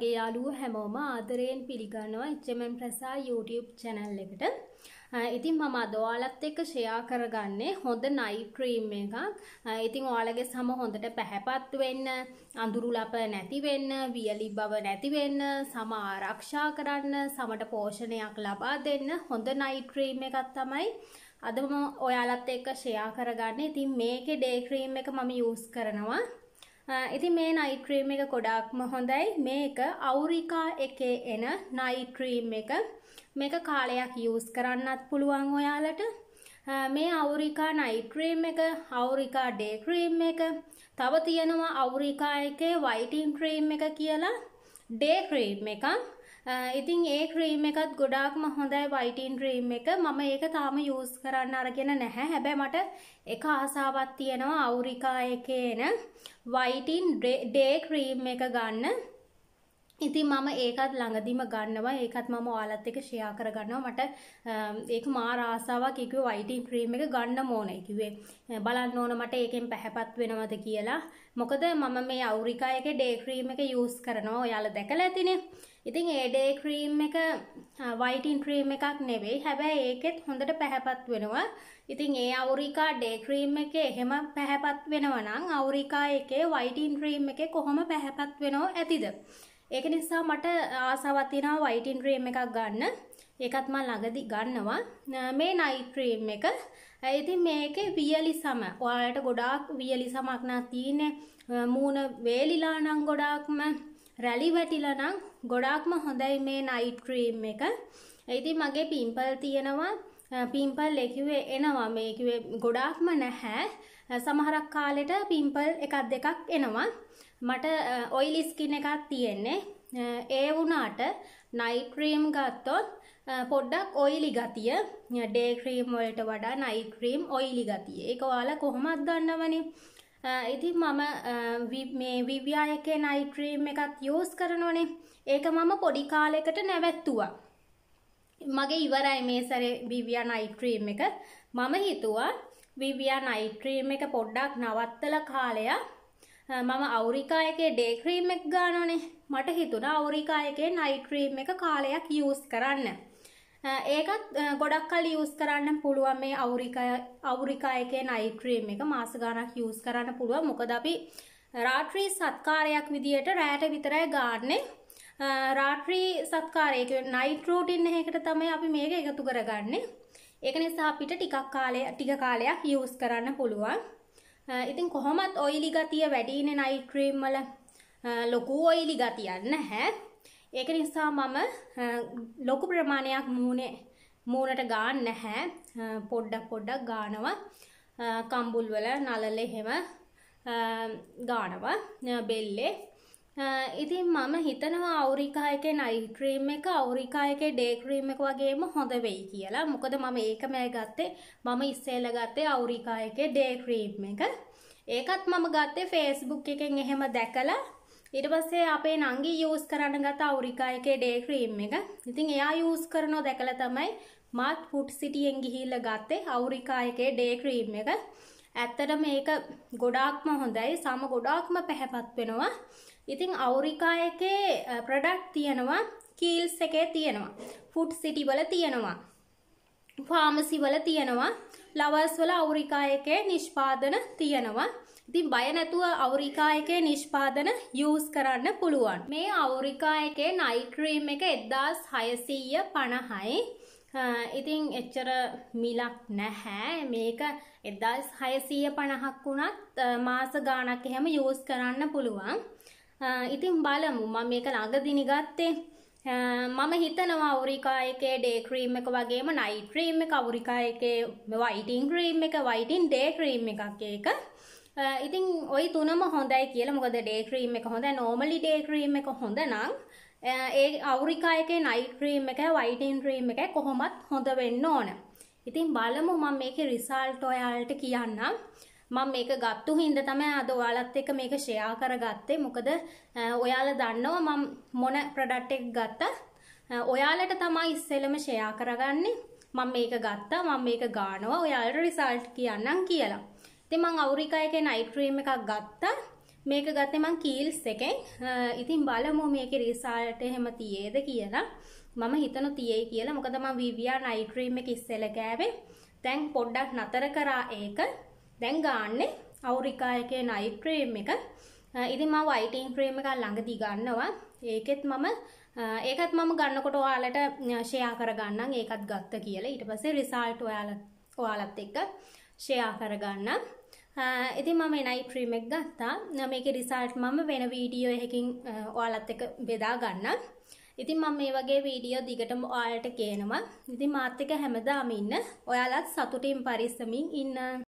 මගේ යාළුවෝ හැමෝම ආදරයෙන් පිළිගන්නවා HMM ප්‍රසා YouTube channel එකට. ඉතින් මම අද ඔයාලත් එක්ක ෂෙයා කරගන්නේ හොඳ නයිට් ක්‍රීම් එකක්. ඉතින් ඔයාලගේ සම හොඳට පැහැපත් වෙන්න, අඳුරු ලප නැති වෙන්න, වියලි බව නැති වෙන්න, සම ආරක්ෂා කරන්න, සමට පෝෂණයක් ලබා දෙන්න හොඳ නයිට් ක්‍රීම් එකක් තමයි අද මම ඔයාලත් එක්ක ෂෙයා කරගන්නේ. ඉතින් මේකේ ඩේ ක්‍රීම් එක මම යූස් කරනවා. ඉතින් මේ නයිට් ක්‍රීම් එක ගොඩාක්ම හොඳයි. මේක අවුරිකා එකේ එන නයිට් ක්‍රීම් එක. මේක කාලයක් යූස් කරන්නත් පුළුවන් ඔයාලට. මේ අවුරිකා නයිට් ක්‍රීම් එක, අවුරිකා ඩේ ක්‍රීම් එක, තව තියෙනවා අවුරිකා එකේ වයිටින් ක්‍රීම් එක කියලා ඩේ ක්‍රීම් එකක්. ඉතින් ඒ ක්‍රීම් එකත් ගොඩාක්ම හොඳයි වයිටින් ක්‍රීම් එක. මම ඒක තාම යූස් කරන්න අරගෙන නැහැ. හැබැයි මට එක ආසාවක් තියෙනවා අවුරිකා එකේ එන වයිටින් ඩේ ක්‍රීම් එක ගන්න. ඉතින් මම ඒකත් ළඟදිම ගන්නවා. ඒකත් මම ඔයාලත් එක්ක ෂෙයා කරගන්නවා. මට ඒක මාර ආසාවක්. ඒක වයිටින් ක්‍රීම් එක ගන්න ඕනේ කිව්වේ. බලන්න ඕන මට ඒකෙන් පැහැපත් වෙනවද කියලා. මොකද මම මේ අවුරිකා එකේ ඩේ ක්‍රීම් එක යූස් කරනවා. ඔයාලා දැකලා ඇතිනේ. ඉතින් ඒ ඩේ ක්‍රීම් එක වයිටින් ක්‍රීම් එකක් නෙවෙයි. හැබැයි ඒකෙත් හොඳට පැහැපත් වෙනවා. ඉතින් ඒ අවුරිකා ඩේ ක්‍රීම් එකේ එහෙම පැහැපත් වෙනවා නම් අවුරිකා එකේ වයිටින් ක්‍රීම් එකේ කොහොම පැහැපත් වෙනව ඇතිද? ඒක නිසා මට ආසාවක් තියෙනවා වයිටින් ක්‍රීම් එකක් ගන්න. ඒකත් මම ළඟදී ගන්නවා. මේ නයිට් ක්‍රීම් එක. ඉතින් මේකේ වියලි සම. ඔයාලට ගොඩාක් වියලි සමක් නා තියෙන්නේ. මූණ වේලිලා නම් ගොඩාක්ම රැලි වැටිලා නම් ගොඩාක්ම හොඳයි මේ නයිට් ක්‍රීම් එක. ඉතින් මගේ පිම්පල් තියෙනවා. පිම්පල් එකේ එනවා. මේ කිව්වේ ගොඩාක්ම නැහැ. සමහරක් කාලෙට පිම්පල් එකක් දෙකක් එනවා. මට ඔයිලි ස්කින් එකක් තියෙන්නේ. ඒ වුණාට නයිට් ක්‍රීම් ගත්තොත් පොඩ්ඩක් ඔයිලි ගතිය ඩේ ක්‍රීම් වලට වඩා නයිට් ක්‍රීම් ඔයිලි ගතිය. ඒක ඔයාලා කොහොමද දන්නවනේ. ඉතින් මම මේ විවියා එකේ නයිට් ක්‍රීම් එකත් යූස් කරනෝනේ. ඒක මම පොඩි කාලයකට නැවැත්තුවා. මගේ ඉවරයි මේ සැරේ විවියා නයිට් ක්‍රීම් එක. මම හිතුවා විවියා නයිට් ක්‍රීම් එක පොඩ්ඩක් නවත්තලා කාලයක් මම අවුරිකා එකේ ඩේ ක්‍රීම් එක ගන්නෝනේ. මට හිතුණා අවුරිකා එකේ නයිට් ක්‍රීම් එක කාලයක් යූස් කරන්න. ඒකත් ගොඩක් කල් යූස් කරන්න පුළුවන් මේ අවුරිකා එකේ නයිට් ක්‍රීම් එක මාස ගාණක් යූස් කරන්න පුළුවන්. මොකද අපි රාත්‍රී සත්කාරයක් විදියට රැට විතරයි ගන්නෙ. රාත්‍රී සත්කාරය කියන්නේ නයිට් රූටින් එකකට තමයි අපි මේක එකතු කරගන්නේ. ඒක නිසා අපිට ටික කාලයක් යූස් කරන්න පුළුවන්. ඉතින් කොහොමත් ඔයිලි ගතිය වැඩිනේ නයිට් ක්‍රීම් වල. ලොකු ඔයිලි ගතියක් නැහැ. ඒක නිසා මම ලොකු ප්‍රමාණයක් මූණට ගන්න නැහැ. පොඩ්ඩක් ගානවා. කම්බුල් වල නලල එහෙම ගානවා බෙල්ලේ. ඉතින් මම හිතනවා අවුරිකා එකේ නයිට් ක්‍රීම් එක අවුරිකා එකේ ඩේ ක්‍රීම් එක වගේම හොඳ වෙයි කියලා. මොකද මම ඒකම ගත්තේ. මම ඉස්සෙල්ලා ගත්තේ අවුරිකා එකේ ඩේ ක්‍රීම් එක. ඒකත් මම ගත්තේ Facebook එකෙන් එහෙම දැකලා. ඊට පස්සේ අපේ නංගි යූස් කරන්න ගත්ත අවුරිකා එකේ ඩේ ක්‍රීම් එක. ඉතින් එයා යූස් කරනව දැකලා තමයි මාත් ෆුඩ් සිටියෙන් ගිහිල්ලා ගත්තේ අවුරිකා එකේ ඩේ ක්‍රීම් එක. ඇත්තටම මේක ගොඩාක්ම හොඳයි. සම ගොඩාක්ම පැහැපත් වෙනවා. ඉතින් අවුරිකා එකේ ප්‍රොඩක්ට් තියෙනවා. කීල්ස් එකේ තියෙනවා. ෆුඩ් සිටි වල තියෙනවා. ෆාමසි වල තියෙනවා. ලවර්ස් වල අවුරිකා එකේ නිෂ්පාදන තියෙනවා. ඉතින් බය නැතුව අවුරිකා එකේ නිෂ්පාදන යූස් කරන්න පුළුවන්. මේ අවුරිකා එකේ නයිට් ක්‍රීම් එක 1650යි. ඉතින් එච්චර මිලක් නැහැ. මේක 1650ක් වුණත් මාස ගාණක් එහෙම යූස් කරන්න පුළුවන්. ඉතින් බලමු. මම මේක ළඟදිනි ගත්තේ. මම හිතනවා අවුරිකා එකේ ඩේ ක්‍රීම් එක වගේම නයිට් ක්‍රීම් එක අවුරිකා එකේ වයිටින් ක්‍රීම් එක වයිටින් ඩේ ක්‍රීම් එකක් ඒක. ඉතින් ওই තුනම හොඳයි කියලා. මොකද ඩේ ක්‍රීම් එක හොඳයි. නෝමලි ඩේ ක්‍රීම් එක හොඳ නම් ඒ අවුරිකා එකේ නයිට් ක්‍රීම් එක වයිටින් ක්‍රීම් එක කොහොමත් හොඳ වෙන්න ඕන. ඉතින් බලමු. මම මේකේ රිසල්ට් ඔයාලට කියන්නම්. මම මේක ගත්තු හින්දා තමයි අද ඔයාලත් එක්ක මේක ෂෙයා කරගත්තේ. මොකද ඔයාලා දන්නවා මම මොන ප්‍රොඩක්ට් එක ගත්තා. ඔයාලට තමයි ඉස්සෙල්ලම ෂෙයා කරගන්නේ. මම මේක ගත්තා. මම මේක ගානවා. ඔයාලට රිසල්ට් කියන්නම් කියලා. ඉතින් මම අවුරිකා එකේ නයිට් ක්‍රීම් එකක් ගත්තා. මේක ගත්තේ මං කීල්ස් එකෙන්. ඉතින් බලමු මේකේ රිසල්ට් එහෙම තියේද කියලා. මම හිතන තියේයි කියලා. මොකද මම විවියා නයිට් ක්‍රීම් එක ඉස්සෙල්ලා කෑවේ. දැන් පොඩ්ඩක් නතර කරා ඒක. දැන් ගාන්නේ අවුරිකා එකේ නයිට් ක්‍රීම් එක. ඉතින් මම වයිටින් ක්‍රීම් එක ළඟදී ගන්නවා. ඒකත් මම ගන්නකොට ඔයාලට ෂෙයා කරගන්නම් ඒකත් ගත්ත කියලා. ඊට පස්සේ රිසල්ට් ඔයාලත් එක්ක ෂෙයා කරගන්නම්. ඉතින් මම නයිට් ක්‍රීම් එක ගත්තා. මේකේ රිසල්ට් මම වෙන වීඩියෝ එකකින් ඔයාලත් එක්ක බෙදා ගන්නම්. ඉතින් මම මේ වගේ වීඩියෝ දිගටම ඔයාලට කියනවා. ඉතින් මාත් එක්ක හැමදාම ඉන්න. ඔයාලත් සතුටින් පරිස්සමින් ඉන්න.